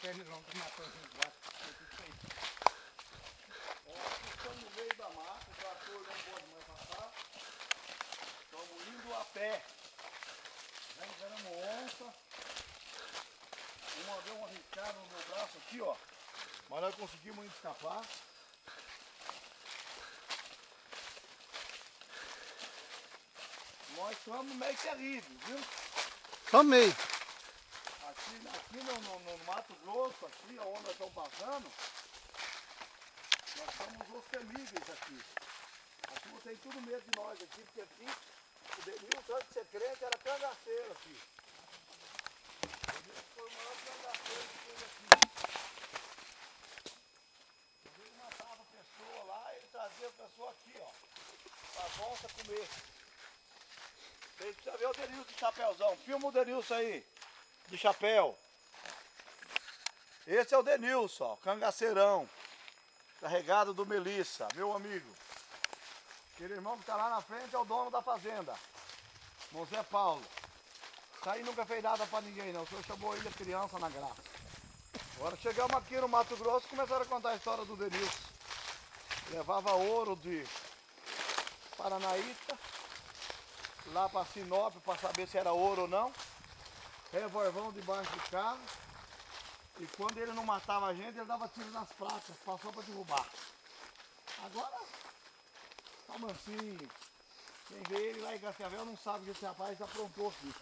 pernilongo que matou os gatos. Aqui estamos no meio da mata, o trator não pode mais passar. Estamos indo a pé. Já enganamos onça. Uma deu uma riscada no meu braço aqui, ó. Mas nós conseguimos escapar. Nós estamos meio terríveis, viu? Só meio. Aqui no Mato Grosso, aqui onde nós estamos passando, nós somos os temíveis aqui. Aqui não tem tudo medo de nós aqui, porque aqui o Denilson, antes de ser crente, era cangaceiro aqui. O Denilson foi o maior cangaceiro que teve aqui. Ele matava a pessoa lá, ele trazia a pessoa aqui, ó, pra onça comer. Vocês precisam ver o Denilson de chapéuzão. Filma o Denilson aí, de chapéu. Esse é o Denilson, ó, cangaceirão. Carregado do Melissa, meu amigo. Aquele irmão que está lá na frente é o dono da fazenda. José Paulo. Isso aí nunca fez nada para ninguém não. O senhor chamou ele de criança na graça. Agora chegamos aqui no Mato Grosso e começaram a contar a história do Denilson. Levava ouro de Paranaíta lá para Sinop para saber se era ouro ou não. Revolvão debaixo do carro. E quando ele não matava a gente, ele dava tiro nas placas, passou para derrubar. Agora, tá mansinho. Quem vê ele lá em Cascavel não sabe que esse rapaz aprontou aqui.